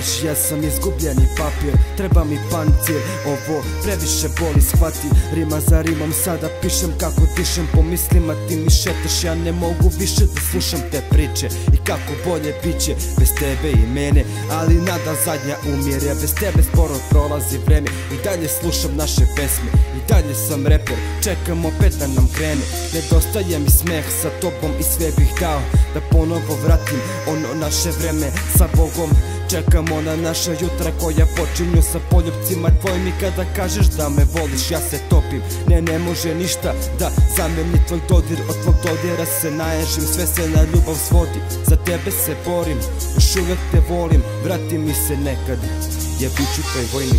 voliš, ja sam izgubljeni papir. Treba mi pancir, ovo previše boli, shvati. Rima za rimom sada pišem kako dišem po mislima, ti mi šetaš, ja ne mogu više da slušam te priče. I kako bolje biće bez tebe i mene, ali nada zadnja umire. Bez tebe sporo prolazi vreme, i dalje slušam naše pesme, i dalje sam reper, čekam opet da nam krene. Nedostaje mi smeh sa tobom i sve bih dao da ponovo vratim ono naše vreme sa Bogom. Čekamo na naša jutra koja počinju sa poljupcima tvojim, i kada kažeš da me voliš ja se topim. Ne može ništa da zameni tvoj dodir, od tvog dodira se naježim, sve se na ljubav svodi. Za tebe se borim, još uvek te volim, vrati mi se nekad, ja bit ću tvoj vojnik.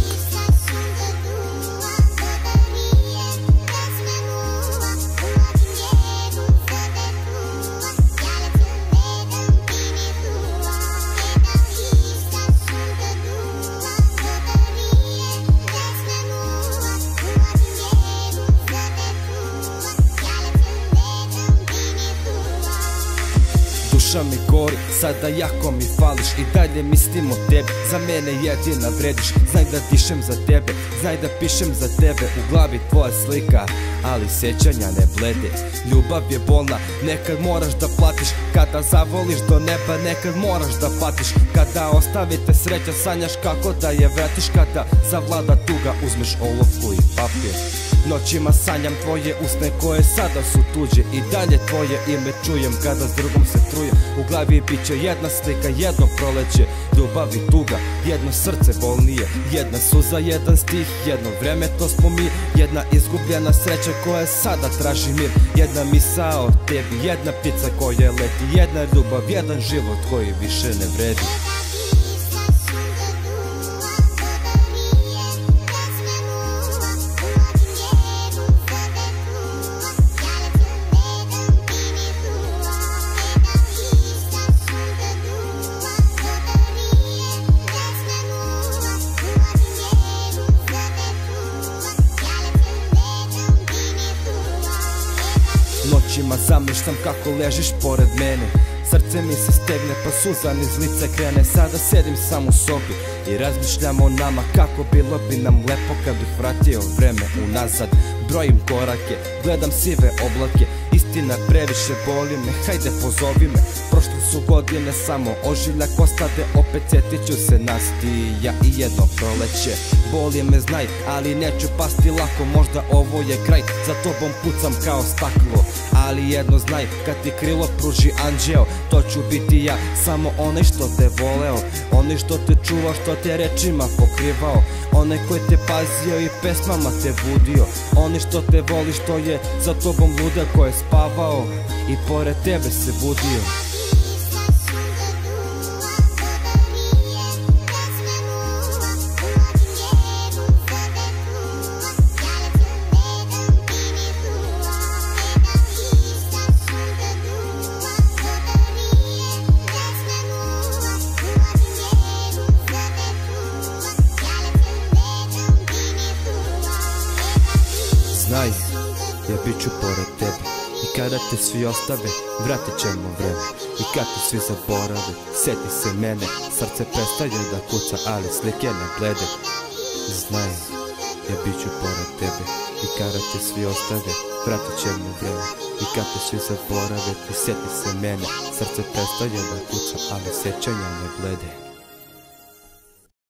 Duša mi gori, sada jako mi fališ, i dalje mislim o tebi, za mene jedina vrediš. Znaj da dišem za tebe, znaj da pišem za tebe, u glavi tvoja slika, ali sjećanja ne blede. Ljubav je bolna, nekad moraš da platiš, kada zavoliš do neba nekad moraš da patiš. Kada ostavite sreća sanjaš kako da je vratiš, kada zavlada tuga uzmeš olovku i papir. Noćima sanjam tvoje usne koje sada su tuđe, i dalje tvoje ime čujem kada s drugom se trujem. U glavi bit će jedna slika, jedno proleće, ljubav i tuga, jedno srce bolnije, jedna suza, jedan stih, jedno vreme to smo mi, jedna izgubljena sreća koja sada traži mir. Jedna misao tebi, jedna ptica koja leti, jedna ljubav, jedan život koji više ne vredi. Noćima zamišljam kako ležiš pored mene, srce mi se stegne pa suza niz lice krene. Sada sedim sam u sobi i razmišljam o nama, kako bilo bi nam lepo kad bih vratio vreme unazad. Brojim korake, gledam sive oblake, istina previše boli me, hajde pozovi me. Prošle su godine samo ožiljak ostade, opet sjetit ću se nas ti i ja i jedno proleće. Boli me znaj, ali neću pasti lako, možda ovo je kraj, za tobom pucam kao staklo. Ali jedno znaj, kad ti krilo pruži anđeo, to ću biti ja, samo onaj što te voleo, onaj što te čuva, što te rečima pokrivao, onaj koji te pazio i pesmama te budio, onaj što te voli, što je za tobom luda, ko je spavao i pored tebe se budio. Znaj, ja bit ću pored tebe, i kada te svi ostave, vratit ćemo vreme. I kad te svi zaborave, sjeti se mene, srce prestaje da kuca, ali slike ne blede. Znaj, ja bit ću pored tebe, i kada te svi ostave, vratit ćemo vreme. I kad te svi zaborave, sjeti se mene, srce prestaje da kuca, ali sjećanja ne blede.